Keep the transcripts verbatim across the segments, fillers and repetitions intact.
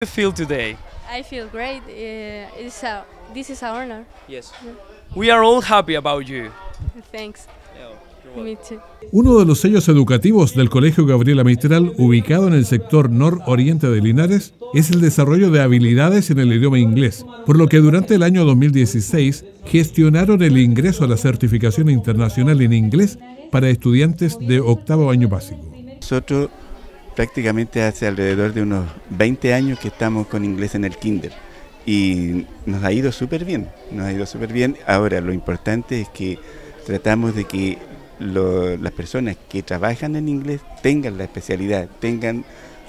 you feel today? I feel great. Uh, it's a, this is an honor. Yes. We are all happy about you. Thanks. Me too. Uno de los sellos educativos del Colegio Gabriela Mistral, ubicado en el sector nororiente de Linares, es el desarrollo de habilidades en el idioma inglés, por lo que durante el año dos mil dieciséis gestionaron el ingreso a la certificación internacional en inglés para estudiantes de octavo año básico. Nosotros prácticamente hace alrededor de unos veinte años que estamos con inglés en el kinder y nos ha ido súper bien, nos ha ido súper bien. Ahora lo importante es que tratamos de que Lo, las personas que trabajan en inglés tengan la especialidad, tengan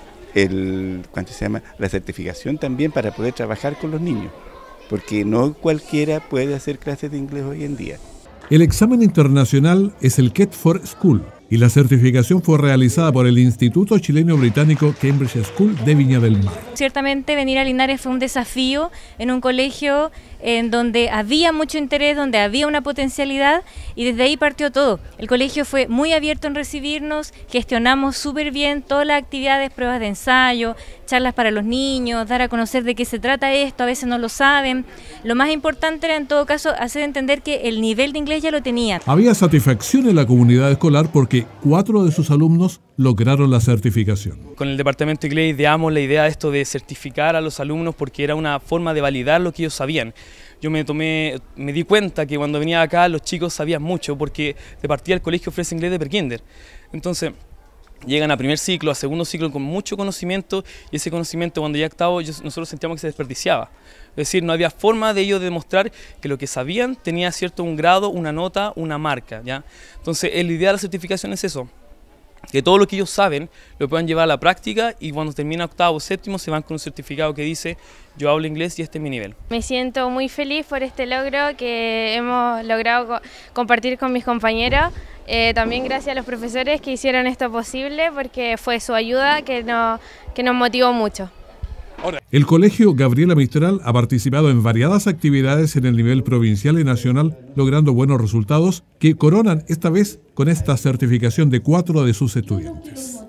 el, ¿cuánto se llama? La certificación también para poder trabajar con los niños, porque no cualquiera puede hacer clases de inglés hoy en día. El examen internacional es el Ket for School y la certificación fue realizada por el Instituto Chileno Británico Cambridge School de Viña del Mar. Ciertamente venir a Linares fue un desafío en un colegio en donde había mucho interés, donde había una potencialidad y desde ahí partió todo. El colegio fue muy abierto en recibirnos, gestionamos súper bien todas las actividades, pruebas de ensayo, charlas para los niños, dar a conocer de qué se trata esto, a veces no lo saben. Lo más importante era en todo caso hacer entender que el nivel de inglés ya lo tenía. Había satisfacción en la comunidad escolar porque cuatro de sus alumnos lograron la certificación. Con el departamento de inglés ideamos la idea de esto de certificar a los alumnos porque era una forma de validar lo que ellos sabían. Yo me tomé, me di cuenta que cuando venía acá los chicos sabían mucho porque de partida el colegio ofrece inglés de prekinder. Entonces llegan a primer ciclo, a segundo ciclo con mucho conocimiento y ese conocimiento cuando ya octavo nosotros sentíamos que se desperdiciaba. Es decir, no había forma de ellos demostrar que lo que sabían tenía cierto un grado, una nota, una marca, ¿ya? Entonces el idea de la certificación es eso, que todo lo que ellos saben lo puedan llevar a la práctica y cuando termina octavo o séptimo se van con un certificado que dice yo hablo inglés y este es mi nivel. Me siento muy feliz por este logro que hemos logrado co compartir con mis compañeros. Eh, también gracias a los profesores que hicieron esto posible porque fue su ayuda que nos, que nos motivó mucho. El Colegio Gabriela Mistral ha participado en variadas actividades en el nivel provincial y nacional, logrando buenos resultados que coronan esta vez con esta certificación de cuatro de sus estudiantes.